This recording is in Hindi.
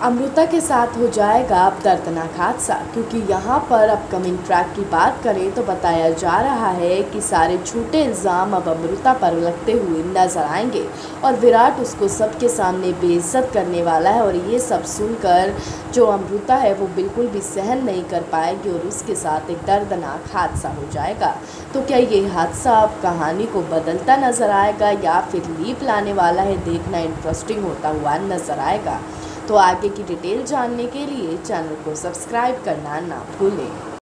अमृता के साथ हो जाएगा अब दर्दनाक हादसा, क्योंकि यहाँ पर अपकमिंग ट्रैक की बात करें तो बताया जा रहा है कि सारे झूठे इल्ज़ाम अब अमृता पर लगते हुए नजर आएंगे और विराट उसको सबके सामने बेइज्जत करने वाला है। और ये सब सुनकर जो अमृता है वो बिल्कुल भी सहन नहीं कर पाएगी और उसके साथ एक दर्दनाक हादसा हो जाएगा। तो क्या ये हादसा अब कहानी को बदलता नजर आएगा या फिर लीप लाने वाला है, देखना इंटरेस्टिंग होता हुआ नजर आएगा। तो आगे की डिटेल जानने के लिए चैनल को सब्सक्राइब करना ना भूलें।